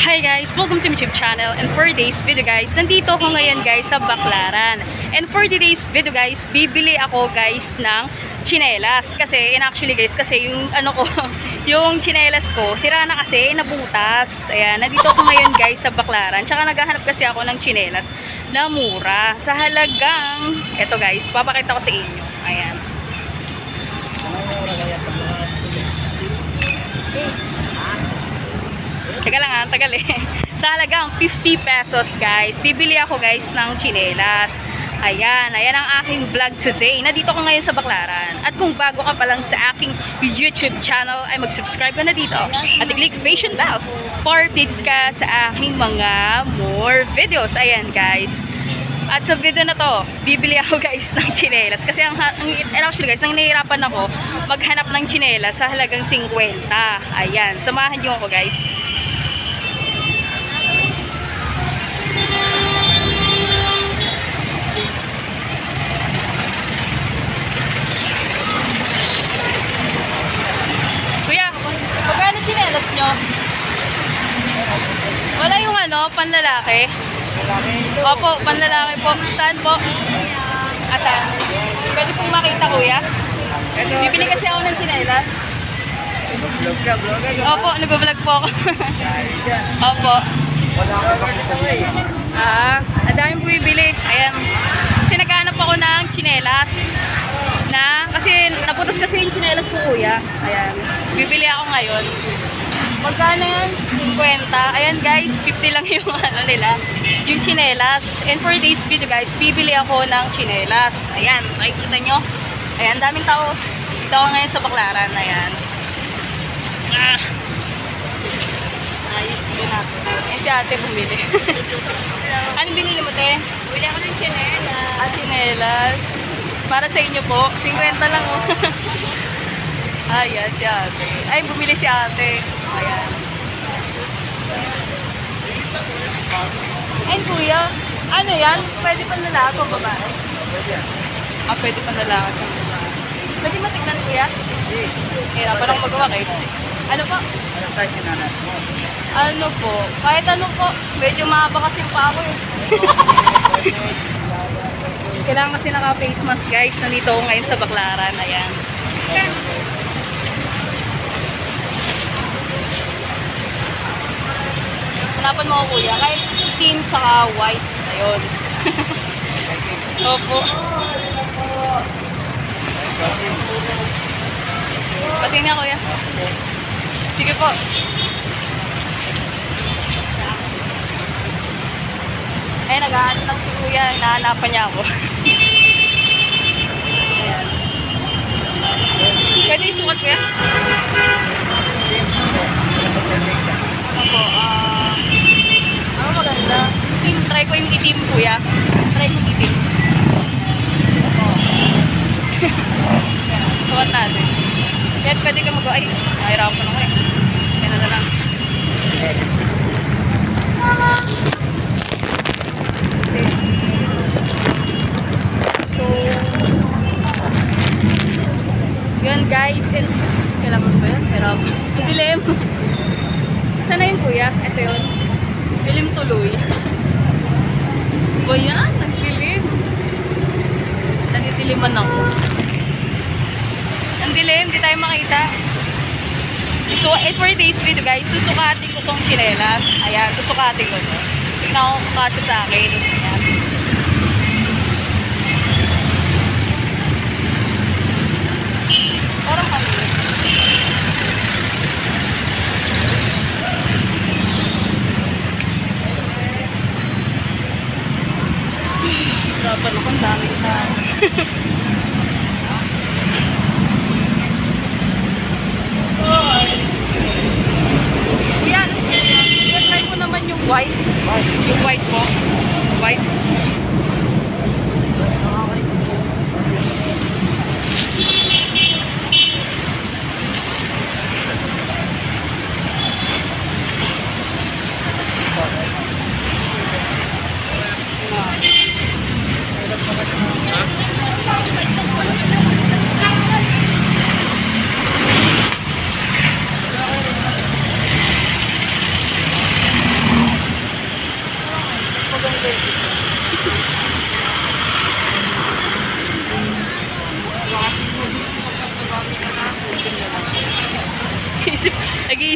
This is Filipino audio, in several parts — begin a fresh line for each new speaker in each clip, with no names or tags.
Hi guys! Welcome to my YouTube channel, and for today's video guys, nandito ako ngayon guys sa Baclaran. And for today's video guys, bibili ako guys ng tsinelas. Kasi, actually guys, kasi yung ano ko, yung tsinelas ko, sira na kasi, nabutas. Ayan, nandito ako ngayon guys sa Baclaran. Tsaka naghahanap kasi ako ng tsinelas na mura. Sa halagang, eto guys, papakita ko sa inyo. Ayan. Teka lang ha, tagal eh. Sa halagang 50 pesos guys, bibili ako guys ng tsinelas. Ayan, ayan ang aking vlog today. Nandito ko ngayon sa Baclaran. At kung bago ka pa lang sa aking YouTube channel, ay mag-subscribe ka na dito. At i-click notification bell for updates ka sa aking mga more videos. Ayan guys. At sa video na to, bibili ako guys ng tsinelas. Kasi actually guys, ang nahihirapan ako maghanap ng tsinelas sa halagang 50. Ayan, samahan niyo ako guys. Kuya, magkano tsinelas nyo? Wala yung ano, panlalaki? Opo, panlalaki po. Saan po? Saan? Pwede pong makita kuya? Bibili kasi ako ng tsinelas. Opo, nag-vlog po ako. Opo. Ang daming bumibili. Ayan. Kasi naghanap ako ng tsinelas. Kasi naputas kasi yung tsinelas ko kuya. Ayan. Bibili ako ngayon. Magkano yan? 50. Ayan guys, 50 lang yung ano nila. Yung tsinelas. And for this video guys, bibili ako ng tsinelas. Ayan, nakikita nyo. Ayan, daming tao. Dito ako ngayon sa Baclaran. Ayan. Ayos din natin. Ayan si ate bumili. Anong binili mo te? Bili ako ng tsinelas. Tsinelas. Para sa inyo po. 50 lang oh. Ayan si ate. Ay, bumili si ate. Ayan. Ayun kuya. Ano yan? Pwede pa lalaki o babae? Pwede pa lalaki. Pwede matignan kuya? Kaya parang magawa kayo. Ano po?
Ano tayo sinanas mo?
Ano po? Kahit ano po. Medyo mahaba kasi pa ako eh. Kailangan kasi naka-face mask guys. Nandito ako ngayon sa Baclaran. Ayan. Hanapan mo ako kuya. Kahit team saka white. Ayun. Opo. Pati niya kuya. Sige po. Ay, nag-aanap lang si kuya. Nahanapan niya ako. Ayan. Pwede isukat kuya? Ako, ano maganda? Itim. Try ko yung itim kuya. Try ko yung itim. Ayan. Sukat natin. Kaya pwede ka mag-go. Ay, nahirapan ako eh. Kaya na lang. So, yun guys. Kailangan ba yun? Hirapan. Dilim. Saan na yun kuya? Ito yun. Dilim tuloy. O yan, nagdilim. Nagdidiliman ako. Ang dilim, di tayo makita. So, for today's video guys, susukatin ko tong tsinelas. Ayan, susukatin ko to. Tignan ko kung kasya sa akin. Ayan. Parang kami. Dapat ako ang daming tao. Yan. Try ko naman yung white. Yung white po. White.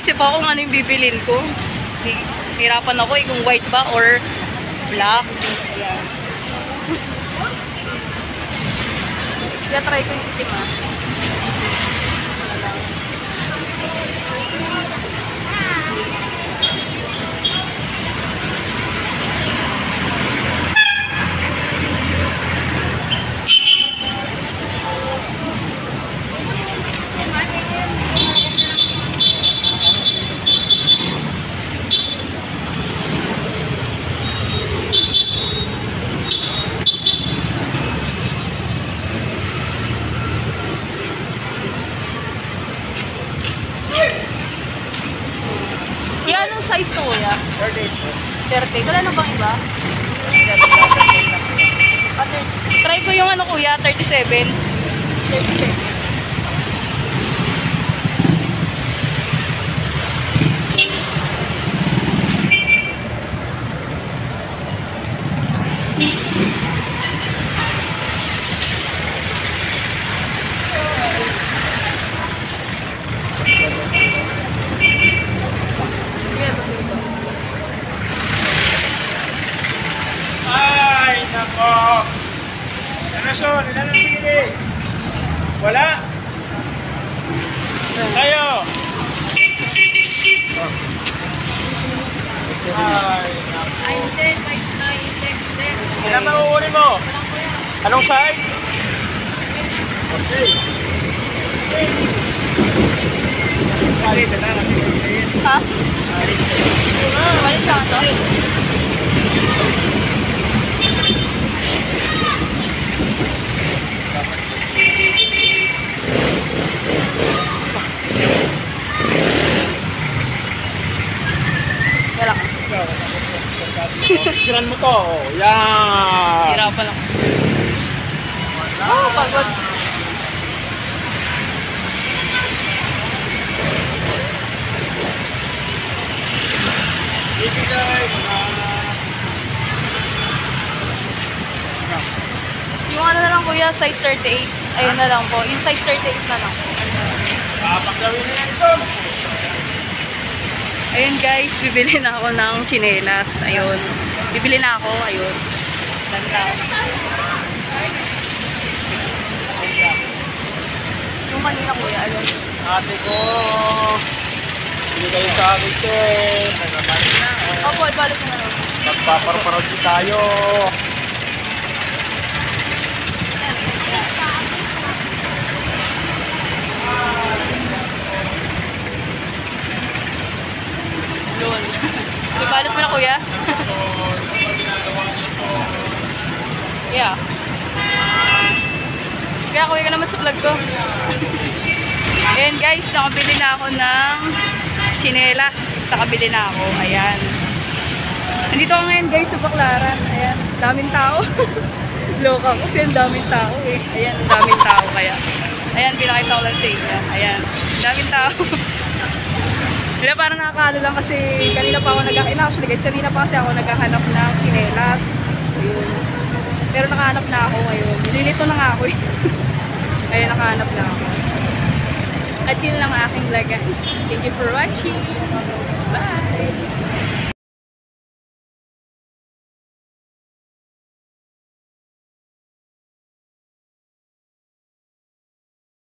nag-iisip ako kung ano yung bibilin ko. Hirapan ako kung white ba or black. Ayan. Kaya try ko yung itim ah. Kuya, anong size to kuya? 30. Wala na bang iba? Try ko yung ano kuya, 37. 37.
Ay, nako! Relasyon, ilan ang pinili? Wala? Tayo! Ay, nako. Ilan ba uunin mo? Anong size? Okay.
Ha? Balik sa ato? Wala ka.
Siran mo to. Oh, yan.
Hirapan ako. Oh, pagod.
Ibigay.
Yung ano na lang kuya, size 38. Ayun na lang po. Yung size 38 na lang.
Paglawin na yan, Son.
Ayun guys, bibili na ako ng tsinelas. Ayun. Bibili na ako. Ayun. Ganda. Yung kanina kuya, ayun.
Ate ko. Binigay sa akin ito eh. Nagabalik na.
Opo, ibalik mo na lang.
Magpaparparod tayo.
Yun. Ibalot mo na kuya. Yeah. Kaya kuya ka naman sa vlog ko. Ayan guys, nakabili na ako ng tsinelas. Nakabili na ako. Ayan. Nandito ako ngayon guys sa Baclaran. Ayan. Daming tao. Loka kasi ang daming tao eh. Ayan, ang daming tao kaya. Ayan, pinakita ko lang sa inyo. Ayan. Daming tao. Wala, parang nakakalo lang kasi kanina pa ako actually guys, kanina pa kasi ako naghahanap ng tsinelas. Ayun. Pero nakahanap na ako ngayon. Nililito na nga ako eh. Kaya nakahanap na ako. At yun lang ang aking vlog guys. Thank you for watching. Bye!